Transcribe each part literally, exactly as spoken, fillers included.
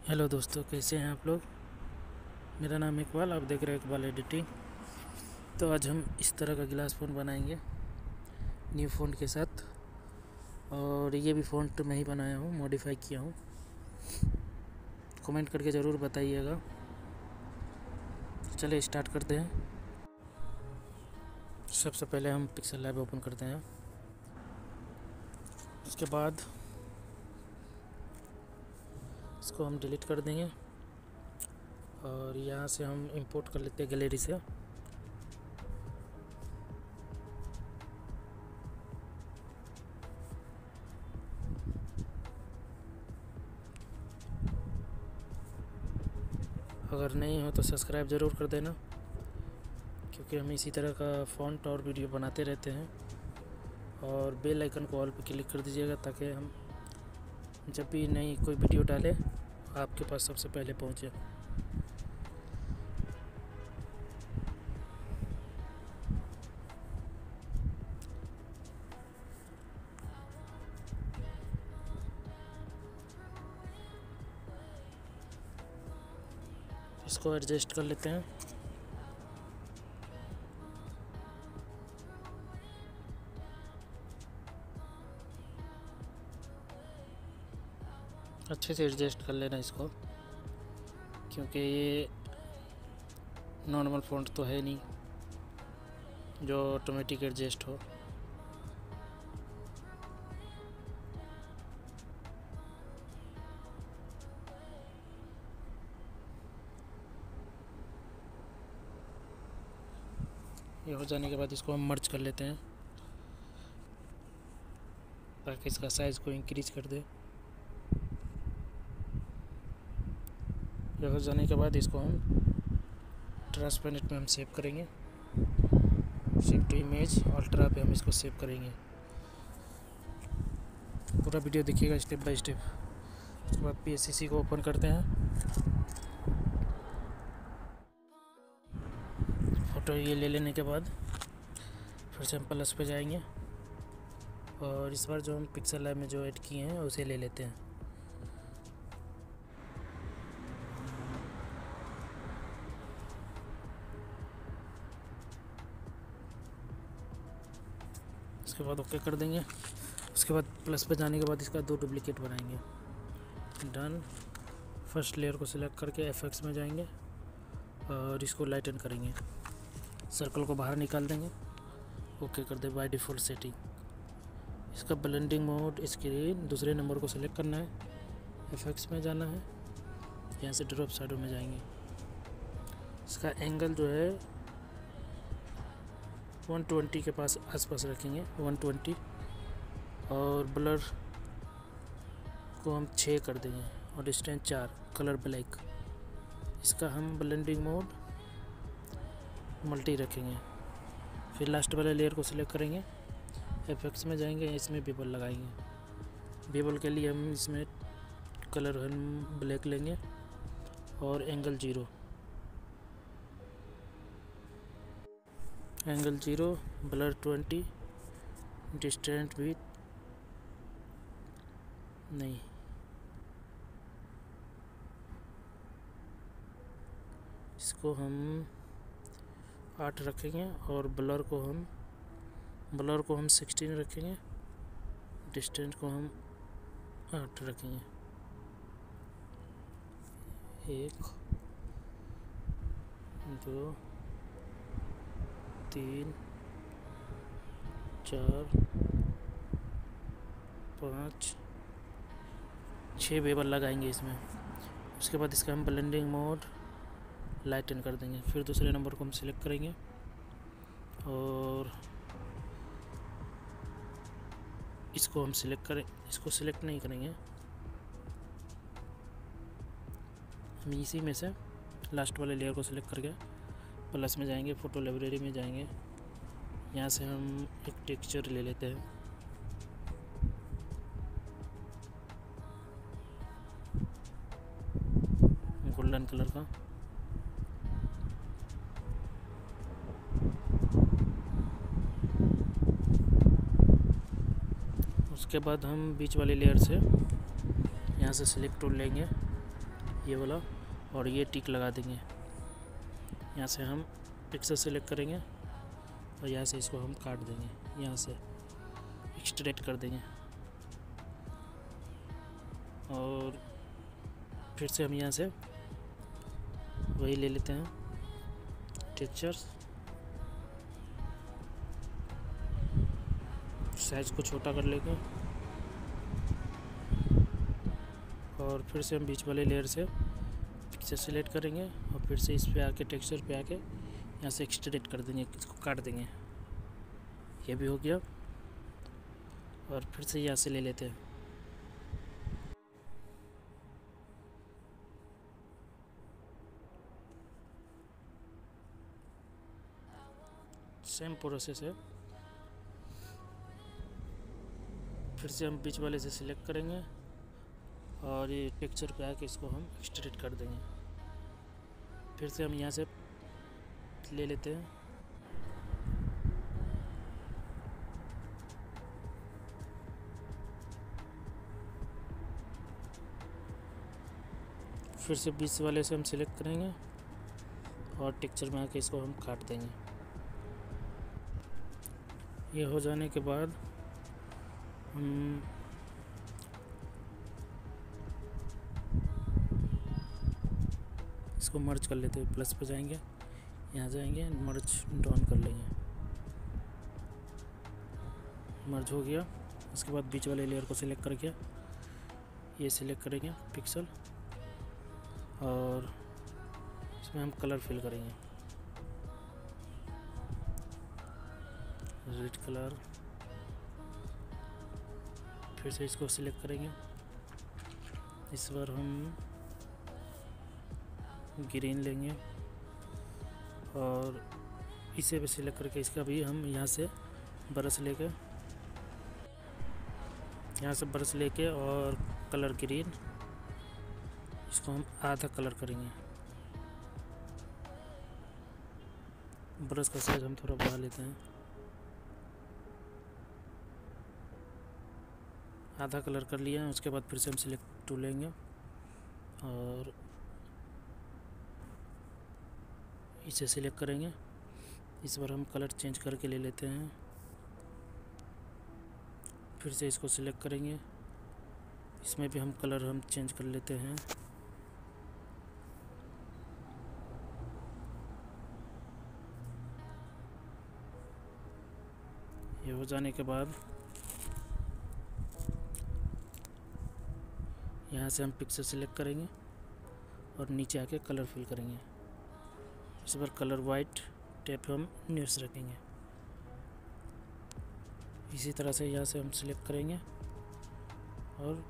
Hello दोस्तों, कैसे हैं आप लोग। मेरा नाम इकबाल, आप देख रहे हैं इकबाल एडिटिंग। तो आज हम इस तरह का गिलास फ़ोन बनाएंगे न्यू फ़ोन के साथ। और ये भी फ़ोन तो मैं ही बनाया हूँ, मॉडिफाई किया हूँ। कमेंट करके ज़रूर बताइएगा। चलिए स्टार्ट करते हैं। सबसे पहले हम पिक्सल लैब ओपन करते हैं। उसके बाद इसको हम डिलीट कर देंगे और यहाँ से हम इंपोर्ट कर लेते हैं गैलरी से। अगर नहीं हो तो सब्सक्राइब ज़रूर कर देना, क्योंकि हम इसी तरह का फ़ॉन्ट और वीडियो बनाते रहते हैं। और बेल आइकन को ऑल पे क्लिक कर दीजिएगा, ताकि हम जब भी नई कोई वीडियो डालें आपके पास सबसे पहले पहुंचे। इसको एडजस्ट कर लेते हैं। अच्छे से एडजस्ट कर लेना इसको, क्योंकि ये नॉर्मल फ़ॉन्ट तो है नहीं जो ऑटोमेटिक एडजस्ट हो। ये हो जाने के बाद इसको हम मर्ज कर लेते हैं, ताकि इसका साइज़ को इंक्रीज कर दे। ये हो जाने के बाद इसको हम ट्रांसपेरेंट में हम सेव करेंगे। सेव टू इमेज अल्ट्रा पे हम इसको सेव करेंगे। पूरा वीडियो देखिएगा स्टेप बाय स्टेप। उसके बाद पी एस सी सी को ओपन करते हैं। फ़ोटो ये ले लेने के बाद फिर से हम प्लस पे जाएंगे और इस बार जो हम पिक्सल लैब में जो ऐड किए हैं उसे ले लेते हैं। उसके बाद ओके कर देंगे। उसके बाद प्लस पे जाने के बाद इसका दो डुप्लीकेट बनाएंगे। डन। फर्स्ट लेयर को सिलेक्ट करके एफेक्ट्स में जाएंगे और इसको लाइटन करेंगे। सर्कल को बाहर निकाल देंगे, ओके कर दे बाय डिफ़ॉल्ट सेटिंग। इसका ब्लेंडिंग मोड स्क्रीन दूसरे नंबर को सिलेक्ट करना है, एफेक्ट्स में जाना है, यहाँ से ड्रॉप शैडो में जाएंगे। इसका एंगल जो है वन ट्वेंटी के पास आसपास रखेंगे, वन ट्वेंटी। और ब्लर को हम छः कर देंगे और डिस्टेंस चार, कलर ब्लैक। इसका हम ब्लेंडिंग मोड मल्टी रखेंगे। फिर लास्ट वाले लेयर को सिलेक्ट करेंगे, एफेक्ट्स में जाएंगे, इसमें बेबल लगाएंगे। बेबल के लिए हम इसमें कलर हम ब्लैक लेंगे और angle zero, angle zero, blur twenty, distance भी नहीं, इसको हम आठ रखेंगे और ब्लर को हम ब्लर को हम सिक्सटीन रखेंगे, डिस्टेंस को हम आठ रखेंगे। एक, दो, तीन, चार, पाँच, छः बेबल लगाएंगे इसमें। उसके बाद इसका हम ब्लेंडिंग मोड लाइटन कर देंगे। फिर दूसरे नंबर को हम सिलेक्ट करेंगे और इसको हम सिलेक्ट करें, इसको सिलेक्ट नहीं करेंगे, हम इसी में से लास्ट वाले लेयर को सिलेक्ट करके प्लस में जाएंगे, फ़ोटो लाइब्रेरी में जाएंगे। यहाँ से हम एक टेक्सचर ले लेते हैं, गोल्डन कलर का। उसके बाद हम बीच वाली लेयर से यहाँ से सिलेक्ट टूल लेंगे ये वाला, और ये टिक लगा देंगे। यहाँ से हम पिक्सल सेलेक्ट करेंगे और यहाँ से इसको हम काट देंगे, यहाँ से एक्सट्रैक्ट कर देंगे। और फिर से हम यहाँ से वही ले लेते हैं टेक्सचर्स, साइज़ को छोटा कर लेंगे और फिर से हम बीच वाले लेयर से पिक्चर सेलेक्ट करेंगे और फिर से इस पे आके टेक्सचर पे आके यहाँ से एक्सट्रैक्ट कर देंगे, इसको काट देंगे। ये भी हो गया। और फिर से यहाँ से ले लेते हैं सेम प्रोसेस है। फिर से हम बीच वाले से सिलेक्ट करेंगे और ये टेक्सचर पे आके इसको हम एक्सट्रैक्ट कर देंगे। फिर से हम यहाँ से ले लेते हैं फिर से बीच वाले से हम सिलेक्ट करेंगे और टेक्सचर में आके इसको हम काट देंगे। ये हो जाने के बाद हम इसको मर्ज कर लेते हैं। प्लस पे जाएंगे, यहाँ जाएंगे, मर्ज डाउन कर लेंगे। मर्ज हो गया। उसके बाद बीच वाले लेयर को सिलेक्ट करके ये सिलेक्ट करेंगे पिक्सल और इसमें हम कलर फिल करेंगे, रेड कलर। फिर से इसको सिलेक्ट करेंगे, इस बार हम ग्रीन लेंगे और इसे भी सिलेक्ट करके इसका भी हम यहाँ से ब्रश लेके यहाँ से ब्रश लेके और कलर ग्रीन, इसको हम आधा कलर करेंगे। ब्रश का साइज हम थोड़ा बढ़ा लेते हैं, आधा कलर कर लिया। उसके बाद फिर से हम सिलेक्ट टू लेंगे और इसे सिलेक्ट करेंगे। इस बार हम कलर चेंज करके ले लेते हैं। फिर से इसको सिलेक्ट करेंगे, इसमें भी हम कलर हम चेंज कर लेते हैं। ये हो जाने के बाद यहाँ से हम पिक्सल सिलेक्ट करेंगे और नीचे आके कलर फिल करेंगे। इस बार कलर वाइट टैप हम न्यूज़ रखेंगे। इसी तरह से यहाँ से हम सिलेक्ट करेंगे और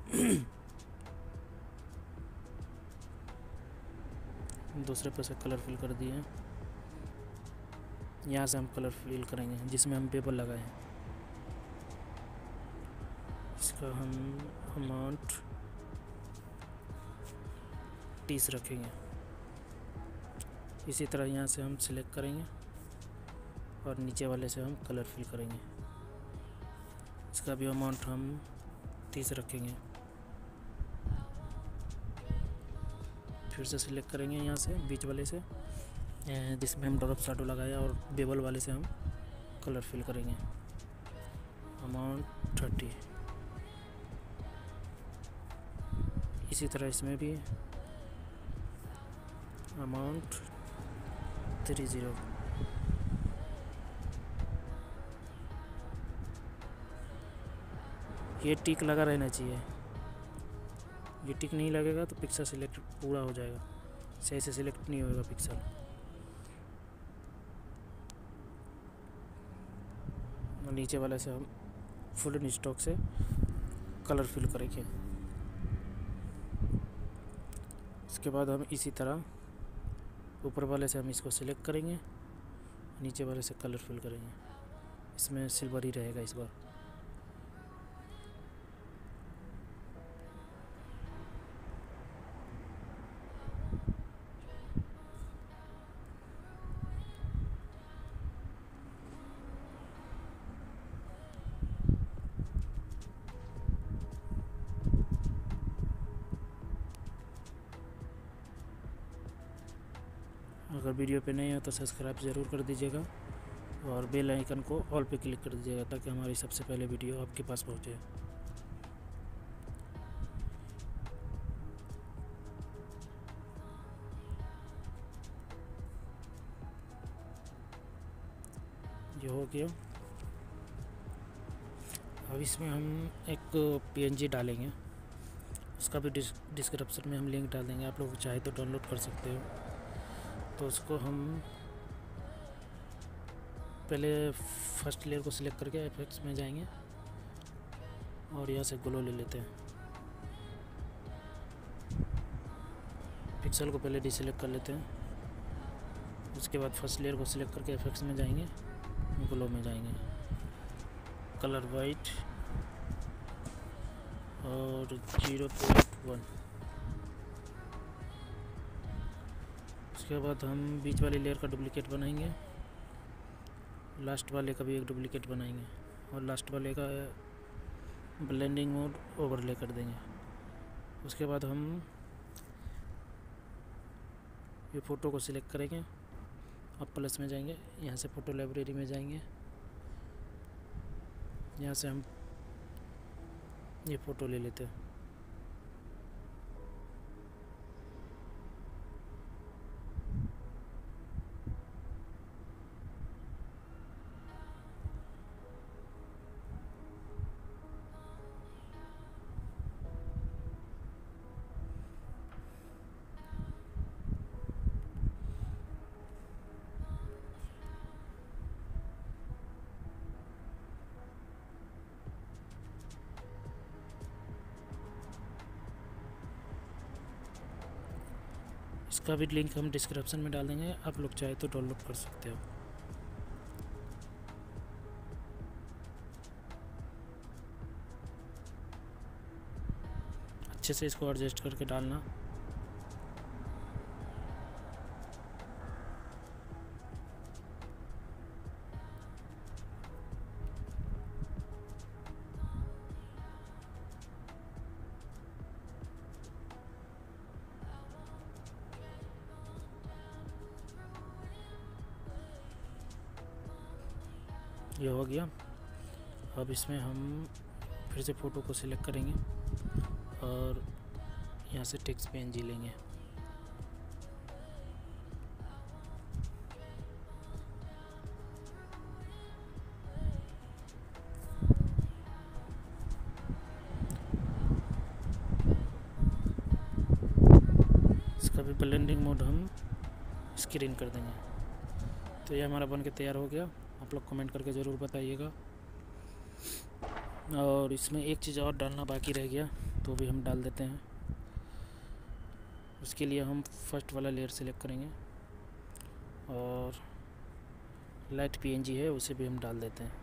दूसरे पर से कलर फिल कर दिए। यहाँ से हम कलर फिल करेंगे जिसमें हम बेबल लगाए हैं। इसका हम अमाउंट तीस रखेंगे। इसी तरह यहाँ से हम सिलेक्ट करेंगे और नीचे वाले से हम कलर फिल करेंगे। इसका भी अमाउंट हम तीस रखेंगे। फिर से सिलेक्ट करेंगे यहाँ से बीच वाले से जिसमें हम ड्रॉप शैडो लगाया और बेबल वाले से हम कलर फिल करेंगे। Amount thirty. इसी तरह इसमें भी अमाउंट थ्री ज़ीरो। ये टिक लगा रहना चाहिए। ये टिक नहीं लगेगा तो पिक्सल सिलेक्ट पूरा हो जाएगा, सही से सिलेक्ट नहीं होगा पिक्सल। नीचे वाले से हम फुल स्टॉक से कलर फिल करेंगे। इसके बाद हम इसी तरह ऊपर वाले से हम इसको सिलेक्ट करेंगे, नीचे वाले से कलर फिल करेंगे। इसमें सिल्वर ही रहेगा इस बार। अगर वीडियो पे नहीं हो तो सब्सक्राइब ज़रूर कर दीजिएगा और बेल आइकन को ऑल पे क्लिक कर दीजिएगा ताकि हमारी सबसे पहले वीडियो आपके पास पहुँचे। ये हो गया। अब इसमें हम एक पीएनजी डालेंगे, उसका भी डिस्क्रिप्शन में हम लिंक डाल देंगे, आप लोग चाहे तो डाउनलोड कर सकते हो। तो उसको हम पहले फर्स्ट लेयर को सिलेक्ट करके इफेक्ट्स में जाएंगे और यहाँ से ग्लो ले लेते हैं। पिक्सल को पहले डिसेलेक्ट कर लेते हैं। उसके बाद फर्स्ट लेयर को सिलेक्ट करके इफेक्ट्स में जाएंगे, ग्लो में जाएंगे, कलर वाइट और जीरो पॉइंट वन। उसके बाद हम बीच वाली लेयर का डुप्लीकेट बनाएंगे, लास्ट वाले का भी एक डुप्लीकेट बनाएंगे और लास्ट वाले का ब्लेंडिंग मोड ओवरले कर देंगे। उसके बाद हम ये फ़ोटो को सिलेक्ट करेंगे, अब प्लस में जाएंगे, यहाँ से फ़ोटो लाइब्रेरी में जाएंगे, यहाँ से हम ये फ़ोटो ले लेते हैं। इसका भी लिंक हम डिस्क्रिप्शन में डाल देंगे, आप लोग चाहे तो डाउनलोड कर सकते हो। अच्छे से इसको एडजस्ट करके डालना। ये हो गया। अब इसमें हम फिर से फ़ोटो को सिलेक्ट करेंगे और यहाँ से टेक्स्ट पीएनजी लेंगे। इसका भी ब्लेंडिंग मोड हम स्क्रीन कर देंगे। तो ये हमारा बन के तैयार हो गया। आप लोग कमेंट करके ज़रूर बताइएगा। और इसमें एक चीज़ और डालना बाकी रह गया, तो भी हम डाल देते हैं। उसके लिए हम फर्स्ट वाला लेयर सेलेक्ट करेंगे और लाइट पीएनजी है उसे भी हम डाल देते हैं।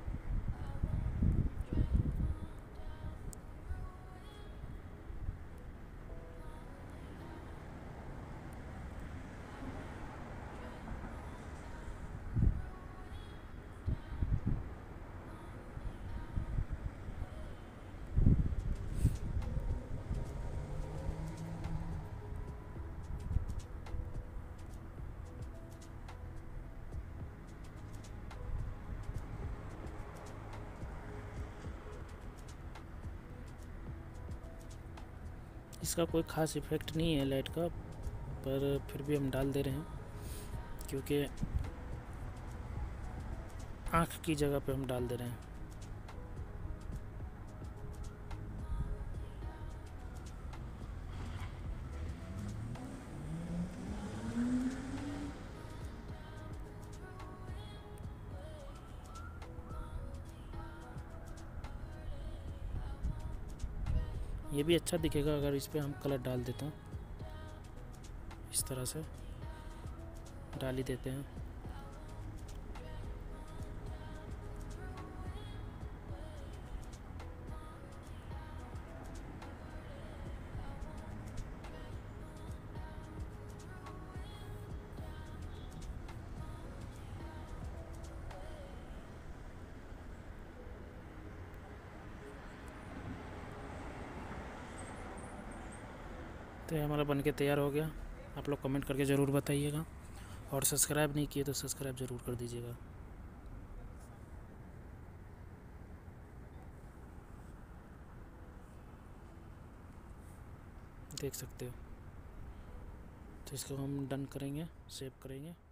इसका कोई ख़ास इफ़ेक्ट नहीं है लाइट का, पर फिर भी हम डाल दे रहे हैं क्योंकि आँख की जगह पे हम डाल दे रहे हैं। ये भी अच्छा दिखेगा अगर इस पर हम कलर डाल देते हैं। इस तरह से डाल ही देते हैं। तो ये हमारा बनके तैयार हो गया। आप लोग कमेंट करके ज़रूर बताइएगा। और सब्सक्राइब नहीं किए तो सब्सक्राइब ज़रूर कर दीजिएगा। देख सकते हो। तो इसको हम डन करेंगे, सेव करेंगे।